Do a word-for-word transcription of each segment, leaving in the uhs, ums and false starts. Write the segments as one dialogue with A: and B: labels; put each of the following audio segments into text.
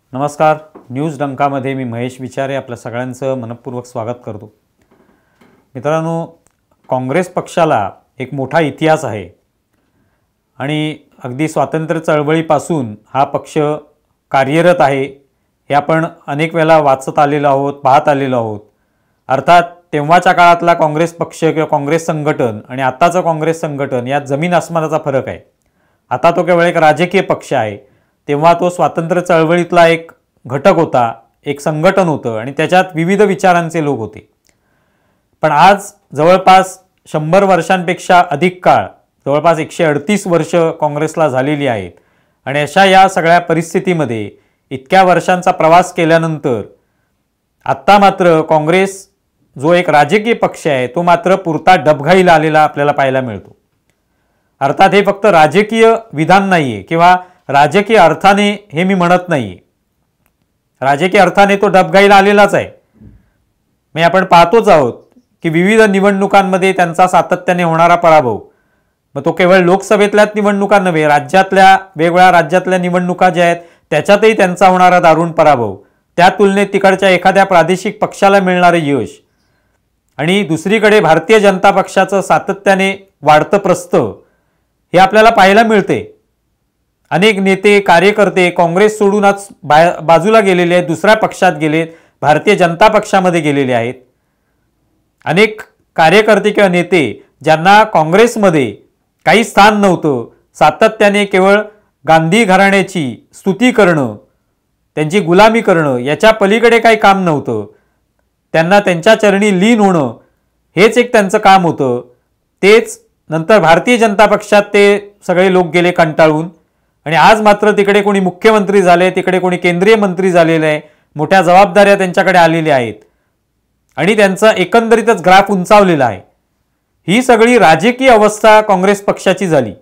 A: नमस्कार. न्यूज डंकामध्ये मी महेश विचारे आपल्या सगळ्यांचं मनपूर्वक स्वागत करतो. मित्रांनो, काँग्रेस पक्षाला एक मोठा इतिहास आहे आणि अगदी स्वातंत्र्य चळवळीपासून हा पक्ष कार्यरत आहे. हे आपण अनेक वेळा वाचत आलेलो आहोत, पाहत आलेलो आहोत. अर्थात तेव्हाच्या काळातला काँग्रेस पक्ष किंवा काँग्रेस संघटन आणि आत्ताचं काँग्रेस संघटन यात जमीन आसमानाचा फरक आहे. आता तो केवळ एक राजकीय पक्ष आहे. तेव्हा तो स्वातंत्र्य चळवळीतला एक घटक होता, एक संघटन होतं आणि त्याच्यात विविध विचारांचे लोक होते. पण आज जवळपास शंभर वर्षांपेक्षा अधिक काळ, जवळपास एकशे अडतीस वर्ष काँग्रेसला झालेली आहेत. आणि अशा या सगळ्या परिस्थितीमध्ये इतक्या वर्षांचा प्रवास केल्यानंतर आत्ता मात्र काँग्रेस जो एक राजकीय पक्ष आहे तो मात्र पुरता डबघाईला आलेला आपल्याला पाहायला मिळतो. अर्थात हे फक्त राजकीय विधान नाही आहे किंवा राजकीय अर्थाने हे मी म्हणत नाही. राजकीय अर्थाने तो डबघाईला आलेलाच आहे. मी आपण पाहतोच आहोत की विविध निवडणुकांमध्ये त्यांचा सातत्याने होणारा पराभव, मग तो केवळ लोकसभेतल्याच निवडणुका नव्हे, राज्यातल्या वेगवेगळ्या राज्यातल्या निवडणुका ज्या आहेत त्याच्यातही त्यांचा होणारा दारुण पराभव, त्या तुलनेत तिकडच्या एखाद्या प्रादेशिक पक्षाला मिळणारे यश आणि दुसरीकडे भारतीय जनता पक्षाचं सातत्याने वाढतं प्रस्थ हे आपल्याला पाहायला मिळते. अनेक नेते कार्यकर्ते काँग्रेस सोडून आज बाजूला गेलेले आहेत, दुसऱ्या पक्षात गेलेत, भारतीय जनता पक्षामध्ये गेलेले आहेत. अनेक कार्यकर्ते किंवा नेते ज्यांना काँग्रेसमध्ये काही स्थान नव्हतं, सातत्याने केवळ गांधी घराण्याची स्तुती करणं, त्यांची गुलामी करणं याच्या पलीकडे काही काम नव्हतं, त्यांना त्यांच्या चरणी लीन होणं हेच एक त्यांचं काम होतं. तेच नंतर भारतीय जनता पक्षात ते सगळे लोक गेले कंटाळून आणि आज मात्र तिकडे कोणी मुख्यमंत्री झाले, तिकडे कोणी केंद्रीय मंत्री झालेले आहे, मोठ्या जबाबदाऱ्या त्यांच्याकडे आलेल्या आहेत आणि त्यांचा एकंदरीतच ग्राफ उंचावलेला आहे. ही सगळी राजकीय अवस्था काँग्रेस पक्षाची झाली.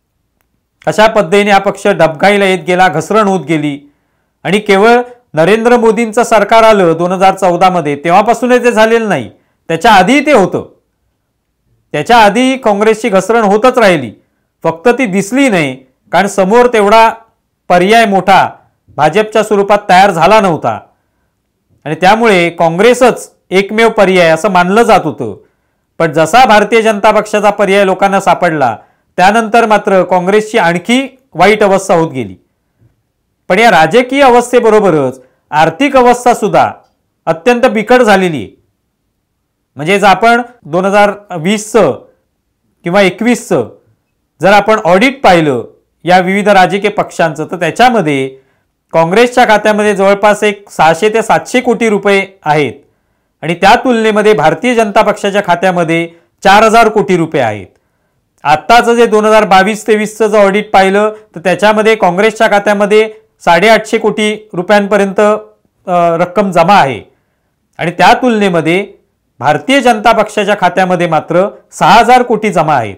A: अशा पद्धतीने हा पक्ष डबघाईला येत गेला, घसरण होत गेली आणि केवळ नरेंद्र मोदींचं सरकार आलं दोन हजार चौदा मध्ये तेव्हापासूनच ते झालेलं नाही, त्याच्या आधी ते होतं. त्याच्या आधी काँग्रेसची घसरण होतच राहिली, फक्त ती दिसली नाही कारण समोर तेवढा पर्याय मोठा भाजपच्या स्वरूपात तयार झाला नव्हता आणि त्यामुळे काँग्रेसच एकमेव पर्याय असं मानलं जात होतं. पण जसा भारतीय जनता पक्षाचा पर्याय लोकांना सापडला त्यानंतर मात्र काँग्रेसची आणखी वाईट अवस्था होत गेली. पण या राजकीय अवस्थेबरोबरच आर्थिक अवस्था सुद्धा अत्यंत बिकट झालेली आहे. म्हणजे जर आपण दोन हजार वीसचं किंवा एकवीसचं जर आपण ऑडिट पाहिलं या विविध राजकीय पक्षांचं, तर त्याच्यामध्ये काँग्रेसच्या खात्यामध्ये जवळपास एक सहाशे ते सातशे कोटी रुपये आहेत आणि त्या तुलनेमध्ये भारतीय जनता पक्षाच्या खात्यामध्ये चार हजार कोटी रुपये आहेत. आत्ताचं जे दोन हजार बावीस तेवीसचं जर ऑडिट पाहिलं तर त्याच्यामध्ये काँग्रेसच्या खात्यामध्ये साडेआठशे कोटी रुपयांपर्यंत रक्कम जमा आहे आणि त्या तुलनेमध्ये भारतीय जनता पक्षाच्या खात्यामध्ये मात्र सहा हजार कोटी जमा आहेत.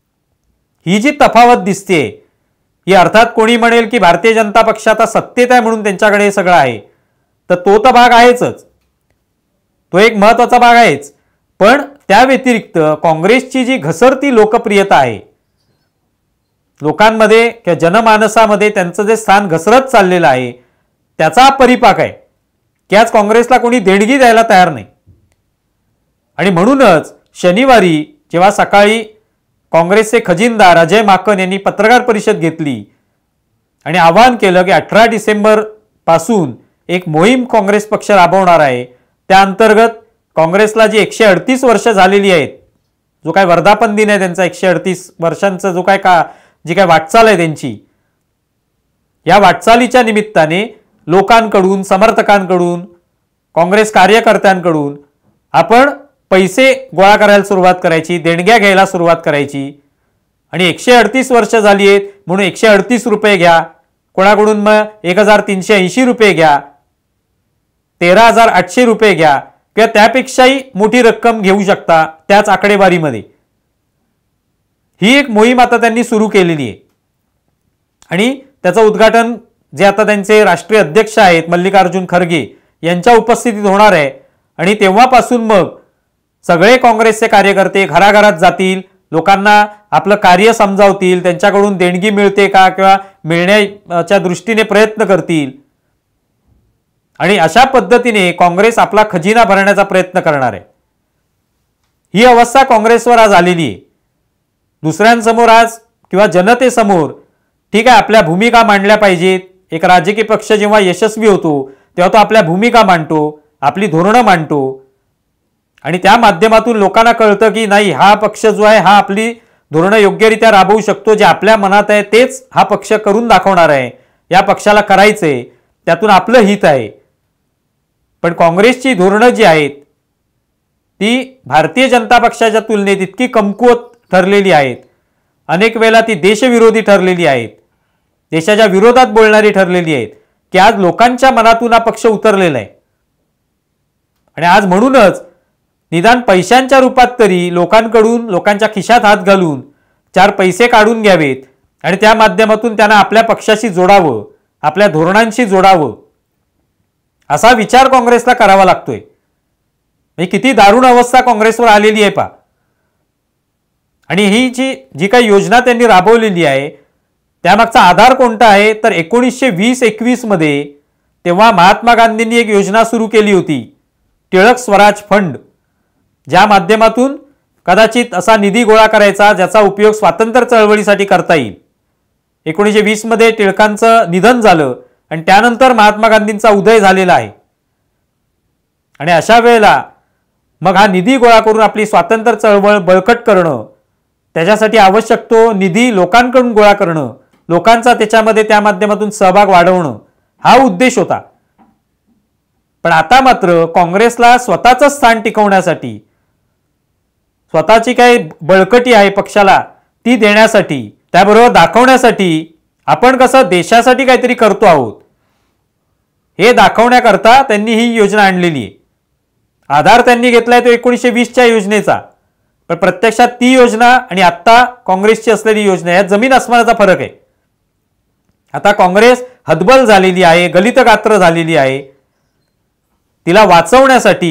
A: ही जी तफावत दिसते ही अर्थात कोणी म्हणेल की भारतीय जनता पक्ष आता सत्तेत आहे म्हणून त्यांच्याकडे हे सगळं आहे, तर तो तर भाग आहेच, तो एक महत्त्वाचा भाग आहेच. पण त्या व्यतिरिक्त काँग्रेसची जी घसरती लोकप्रियता आहे लोकांमध्ये किंवा जनमानसामध्ये, त्यांचं जे स्थान घसरत चाललेलं आहे त्याचा परिपाक आहे की आज काँग्रेसला कोणी देणगी द्यायला तयार नाही. आणि म्हणूनच शनिवारी जेव्हा सकाळी काँग्रेसचे खजिनदार अजय माकन यांनी पत्रकार परिषद घेतली आणि आवाहन केलं की अठरा डिसेंबर पासून एक मोहीम काँग्रेस पक्ष राबवणार आहे, त्या अंतर्गत काँग्रेसला जी एकशे अडतीस वर्ष झालेली आहेत, जो काय वर्धापन दिन आहे त्यांचा, एकशे अडतीस वर्षांचा जो काय का जी काय वाटचाल आहे त्यांची, या वाटचालीच्या निमित्ताने लोकांकडून, समर्थकांकडून, काँग्रेस कार्यकर्त्यांकडून आपण पैसे गोळा करायला सुरुवात करायची, देणग्या घ्यायला सुरुवात करायची आणि एकशे अडतीस वर्ष झाली आहेत म्हणून एकशे अडतीस रुपये घ्या, कोणाकडून मग एक हजार तीनशे ऐंशी रुपये घ्या, तेरा हजार आठशे रुपये घ्या किंवा त्यापेक्षाही मोठी रक्कम घेऊ शकता त्याच आकडेवारीमध्ये. ही एक मोहीम आता त्यांनी सुरू केलेली आहे आणि त्याचं उद्घाटन जे आता त्यांचे राष्ट्रीय अध्यक्ष आहेत मल्लिकार्जुन खरगे यांच्या उपस्थितीत होणार आहे आणि तेव्हापासून मग सगळे काँग्रेसचे कार्यकर्ते घराघरात जातील, लोकांना आपलं कार्य समजावतील, त्यांच्याकडून देणगी मिळते का किंवा मिळण्याच्या दृष्टीने प्रयत्न करतील आणि अशा पद्धतीने काँग्रेस आपला खजिना भरण्याचा प्रयत्न करणार आहे। ही अवस्था काँग्रेसवर आज आलेली आहे। दुसऱ्यांसमोर आज किंवा जनतेसमोर ठीक आहे आपल्या भूमिका मांडल्या पाहिजेत। एक राजकीय पक्ष जेव्हा यशस्वी होतो तेव्हा तो आपल्या भूमिका मांडतो, आपली धोरणं मांडतो आणि त्या माध्यमातून लोकांना कळतं की नाही हा पक्ष जो आहे हा आपली धोरणं योग्यरित्या राबवू शकतो, जे आपल्या मनात आहे तेच हा पक्ष करून दाखवणार आहे, या पक्षाला करायचंय, त्यातून आपलं हित आहे। पण काँग्रेसची धोरणं जी आहेत ती भारतीय जनता पक्षाच्या तुलनेत इतकी कमकुवत ठरलेली आहेत, अनेक वेळा ती देशविरोधी ठरलेली आहेत, देशाच्या विरोधात बोलणारी ठरलेली आहेत की आज लोकांच्या मनातून हा पक्ष उतरलेला आहे। आणि आज म्हणूनच निदान पैशांच्या रूपात तरी लोकांकडून लोकांच्या खिशात हात घालून चार पैसे काढून घ्यावेत आणि त्या माध्यमातून त्यांना आपल्या पक्षाशी जोडावं, आपल्या धोरणांशी जोडावं, असा विचार काँग्रेसला करावा लागतोय। म्हणजे किती दारुण अवस्था काँग्रेसवर आलेली आहे पा। आणि ही जी जी काही योजना त्यांनी राबवलेली आहे त्यामागचा आधार कोणता आहे तर एकोणीसशे वीस एकवीस मध्ये तेव्हा महात्मा गांधींनी एक योजना सुरू केली होती, टिळक स्वराज फंड, ज्या माध्यमातून कदाचित असा निधी गोळा करायचा ज्याचा उपयोग स्वातंत्र्य चळवळीसाठी करता येईल। एकोणीसशे वीस मध्ये टिळकांचं निधन झालं आणि त्यानंतर महात्मा गांधींचा उदय झालेला आहे आणि अशा वेळेला मग हा निधी गोळा करून आपली स्वातंत्र्य चळवळ बळकट करणं, त्याच्यासाठी आवश्यक तो निधी लोकांकडून गोळा करणं, लोकांचा त्याच्यामध्ये त्या माध्यमातून सहभाग वाढवणं हा उद्देश होता। पण आता मात्र काँग्रेसला स्वतःचं स्थान टिकवण्यासाठी, स्वतःची काही बळकटी आहे पक्षाला ती देण्यासाठी, त्याबरोबर दाखवण्यासाठी आपण कसं देशासाठी काहीतरी करतो आहोत हे दाखवण्याकरता त्यांनी ही योजना आणलेली आहे। आधार त्यांनी घेतलाय तो एकोणीसशे वीसच्या योजनेचा, पण प्रत्यक्षात ती योजना आणि आत्ता काँग्रेसची असलेली योजना यात जमीन आसमानाचा फरक आहे। आता काँग्रेस हतबल झालेली आहे, गलित गात्र झालेली आहे। तिला वाचवण्यासाठी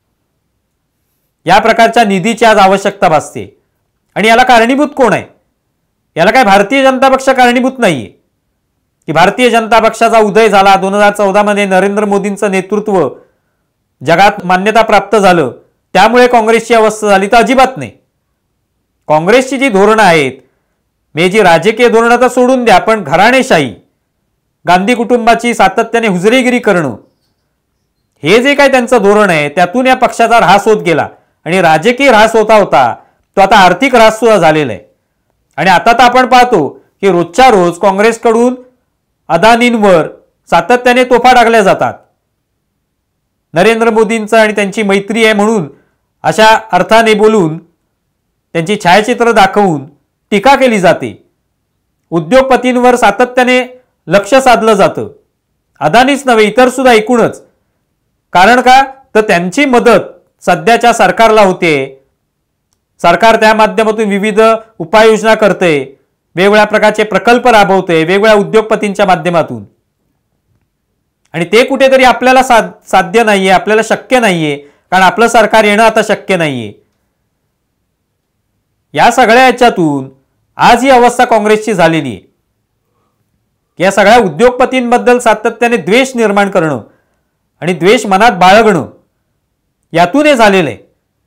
A: या प्रकारच्या निधीची आज आवश्यकता भासते आणि याला कारणीभूत कोण आहे? याला काय भारतीय जनता पक्ष कारणीभूत नाहीये की भारतीय जनता पक्षाचा उदय झाला दोन हजार चौदा मध्ये नरेंद्र मोदींचं नेतृत्व जगात मान्यता प्राप्त झालं त्यामुळे काँग्रेसची अवस्था झाली, तर अजिबात नाही। काँग्रेसची जी धोरणं आहेत, मे जी राजकीय धोरणं तर सोडून द्या, पण घराणेशाही, गांधी कुटुंबाची सातत्याने हुजरेगिरी करणं, हे जे काय त्यांचं धोरण आहे त्यातून या पक्षाचा ऱ्हास होत गेला आणि राजकीय ऱ्हास होता होता तो आता आर्थिक ऱ्हास सुद्धा झालेला आहे। आणि आता तर आपण पाहतो की रोजच्या रोज काँग्रेसकडून अदानींवर सातत्याने तोफा टाकल्या जातात। नरेंद्र मोदींचं आणि त्यांची मैत्री आहे म्हणून अशा अर्थाने बोलून त्यांची छायाचित्र दाखवून टीका केली जाते। उद्योगपतींवर सातत्याने लक्ष साधलं जातं, अदानीच नव्हे इतर सुद्धा एकूणच। कारण का तर त्यांची मदत सध्याच्या सरकारला होते, सरकार त्या माध्यमातून विविध उपाययोजना करते, वेगवेगळ्या प्रकारचे प्रकल्प राबवते वेगवेगळ्या उद्योगपतींच्या माध्यमातून, आणि ते कुठेतरी आपल्याला साध्य नाहीये, आपल्याला शक्य नाहीये, कारण आपलं सरकार येणं आता शक्य नाहीये। या सगळ्या याच्यातून आज ही अवस्था काँग्रेसची झालेली आहे। या सगळ्या उद्योगपतींबद्दल सातत्याने द्वेष निर्माण करणं आणि द्वेष मनात बाळगणं यातून हे झालेलं आहे।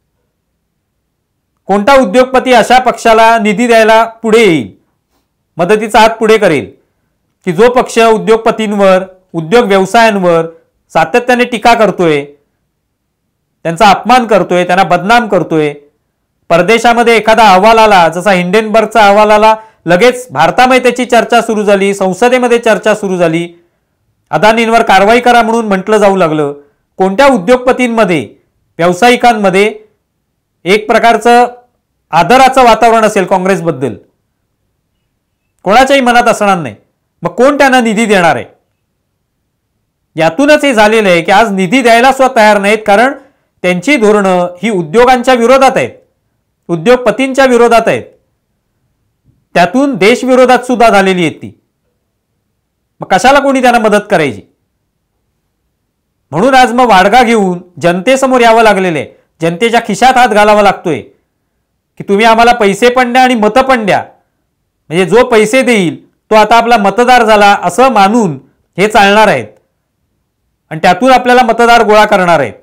A: कोणता उद्योगपती अशा पक्षाला निधी द्यायला पुढे येईल, मदतीचा हात पुढे करेल की जो पक्ष उद्योगपतींवर, उद्योग व्यवसायांवर सातत्याने टीका करतोय, त्यांचा अपमान करतोय, त्यांना बदनाम करतोय। परदेशामध्ये एखादा अहवाल आला, जसा हिंडेनबर्गचा अहवाल आला, लगेच भारतामध्ये त्याची चर्चा सुरू झाली, संसदेमध्ये चर्चा सुरू झाली, अदानींवर कारवाई करा म्हणून म्हटलं जाऊ लागलं। कोणत्या उद्योगपतींमध्ये, व्यावसायिकांमध्ये एक प्रकारचं आदराचं वातावरण असेल काँग्रेसबद्दल? कोणाच्याही मनात असणार नाही। मग कोण त्यांना निधी देणार आहे? यातूनच हे झालेलं आहे की आज निधी द्यायला सुद्धा तयार नाहीत, कारण त्यांची धोरणं ही उद्योगांच्या विरोधात आहेत, उद्योगपतींच्या विरोधात आहेत, त्यातून देशविरोधात सुद्धा झालेली आहेत ती। मग कशाला कोणी त्यांना मदत करायची? म्हणून आज मग वाडगा घेऊन जनतेसमोर यावं लागलेलं आहे, जनतेच्या खिशात हात घालावा लागतोय की तुम्ही आम्हाला पैसे पण द्या आणि मतं पण द्या। म्हणजे जो पैसे देईल तो आता आपला मतदार झाला असं मानून हे चालणार आहेत आणि त्यातून आपल्याला मतदार गोळा करणार आहेत.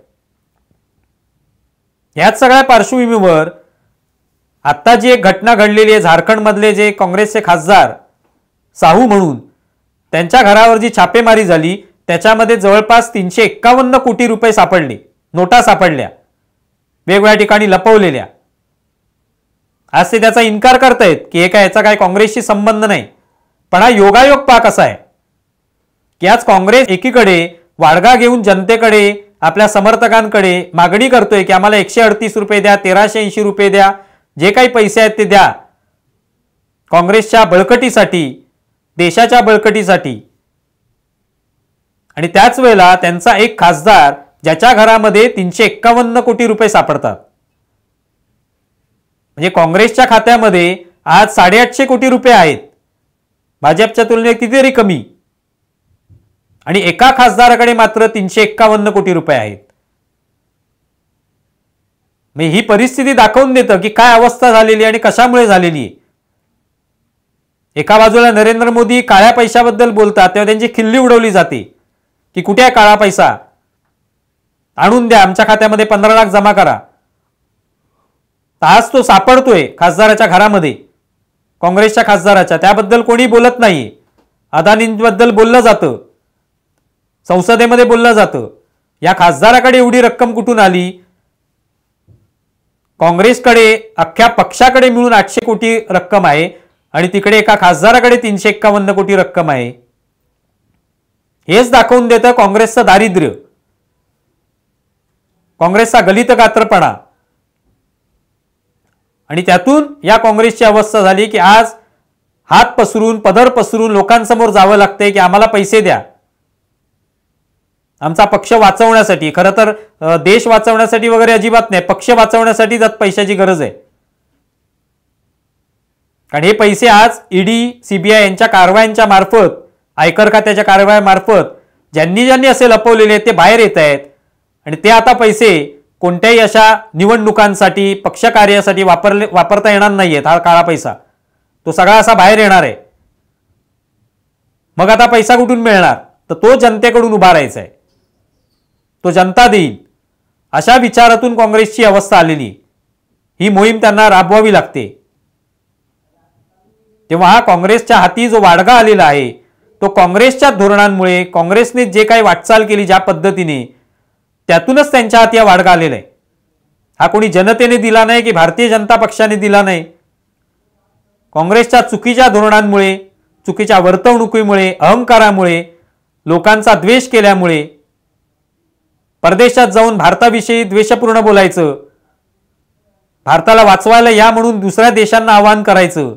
A: याच सगळ्या पार्श्वभूमीवर आत्ता जी एक घटना घडलेली आहे, झारखंडमधले जे काँग्रेसचे खासदार साहू म्हणून, त्यांच्या घरावर जी छापेमारी झाली त्याच्यामध्ये जवळपास तीनशे एक्कावन्न कोटी रुपये सापडले, नोटा सापडल्या वेगवेगळ्या ठिकाणी लपवलेल्या. आज ते त्याचा इन्कार करतायत की हे काय, याचा काय काँग्रेसशी संबंध नाही. पण हा योगायोग पहा कसा आहे की आज काँग्रेस एकीकडे वाडगा घेऊन जनतेकडे, आपल्या समर्थकांकडे मागणी करतोय की आम्हाला एकशे अडतीस रुपये द्या, तेराशे ऐंशी रुपये द्या, जे काही पैसे आहेत ते द्या काँग्रेसच्या बळकटीसाठी, देशाच्या बळकटीसाठी. आणि त्याच वेळेला त्यांचा एक खासदार ज्याच्या घरामध्ये तीनशे एक्कावन्न कोटी रुपये सापडतात, म्हणजे काँग्रेसच्या खात्यामध्ये आज साडेआठशे कोटी रुपये आहेत, भाजपच्या तुलनेत कितीतरी कमी. आणि एका खासदाराकडे मात्र तीनशे एक्कावन्न कोटी रुपये आहेत. मी ही परिस्थिती दाखवून देतं की काय अवस्था झालेली आणि कशामुळे झालेली आहे. एका बाजूला नरेंद्र मोदी काळ्या पैशाबद्दल बोलतात तेव्हा त्यांची खिल्ली उडवली जाते की कुठे आहे काळा पैसा, आणून द्या, आमच्या खात्यामध्ये पंधरा लाख जमा करा. आज तो सापडतोय खासदाराच्या घरामध्ये, काँग्रेसच्या खासदाराच्या, त्याबद्दल कोणी बोलत नाही. अदानींबद्दल बोललं जातं, संसदेमध्ये बोललं जातं. या खासदाराकडे एवढी रक्कम कुठून आली? काँग्रेसकडे अख्ख्या पक्षाकडे मिळून आठशे कोटी रक्कम आहे आणि तिकडे एका खासदाराकडे तीनशे एक्कावन्न कोटी रक्कम आहे. हेच दाखवून देतं काँग्रेसचं दारिद्र्य, काँग्रेसचा गलित गात्रपणा. आणि त्यातून या काँग्रेसची अवस्था झाली की आज हात पसरून, पदर पसरून लोकांसमोर जावं लागतंय की आम्हाला पैसे द्या, आमचा पक्ष वाचवण्यासाठी. खरं तर देश वाचवण्यासाठी वगैरे अजिबात नाही, पक्ष वाचवण्यासाठी त्यात पैशाची गरज आहे. कारण हे पैसे आज ईडी, सीबीआय यांच्या कारवायांच्या मार्फत, आयकर खात्याच्या कारवायांमार्फत ज्यांनी ज्यांनी असे लपवलेले आहेत ते बाहेर येत आहेत. आणि ते आता पैसे कोणत्याही अशा निवडणुकांसाठी, पक्षकार्यासाठी वापरले वापरता येणार नाहीयेत. हा काळा पैसा तो सगळा असा बाहेर येणार आहे. मग आता पैसा कुठून मिळणार? तर तो जनतेकडून उभा राहायचा आहे, तो जनता देईल. अशा विचारातून काँग्रेसची अवस्था आलेली. ही मोहीम त्यांना राबवावी लागते. तेव्हा हा काँग्रेसच्या हाती जो वाडगा आलेला आहे तो काँग्रेसच्या धोरणांमुळे, काँग्रेसने जे काही वाटचाल केली ज्या पद्धतीने, त्यातूनच त्यांच्या हाती हा वाडगा आलेला आहे. हा कोणी जनतेने दिला नाही की भारतीय जनता पक्षाने दिला नाही. काँग्रेसच्या चुकीच्या धोरणांमुळे, चुकीच्या वर्तवणुकीमुळे, अहंकारामुळे, लोकांचा द्वेष केल्यामुळे, परदेशात जाऊन भारताविषयी द्वेषपूर्ण बोलायचं, भारताला वाचवायला या म्हणून दुसऱ्या देशांना आवाहन करायचं,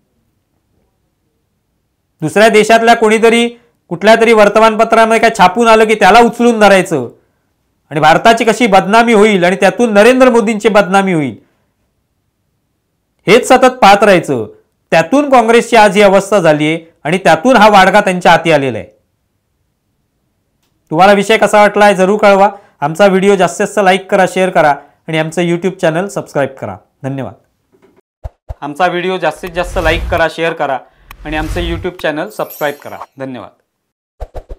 A: दुसऱ्या देशातल्या कोणीतरी कुठल्या तरी वर्तमानपत्रामध्ये काय छापून आलं की त्याला उचलून धरायचं आणि भारताची कशी बदनामी होईल आणि त्यातून नरेंद्र मोदींची बदनामी होईल हेच सतत पाहत राहायचं. त्यातून काँग्रेसची आज ही अवस्था झाली आहे आणि त्यातून हा वाडगा त्यांच्या हाती आलेला आहे. तुम्हाला विषय कसा वाटला आहे जरूर कळवा. आमचा व्हिडिओ जास्तीत जास्त लाईक करा, शेअर करा आणि आमचं यूट्यूब चॅनल सबस्क्राईब करा. धन्यवाद. आमचा व्हिडिओ जास्तीत जास्त लाईक करा, शेअर करा आणि आमचं यूट्यूब चॅनल सबस्क्राईब करा. धन्यवाद.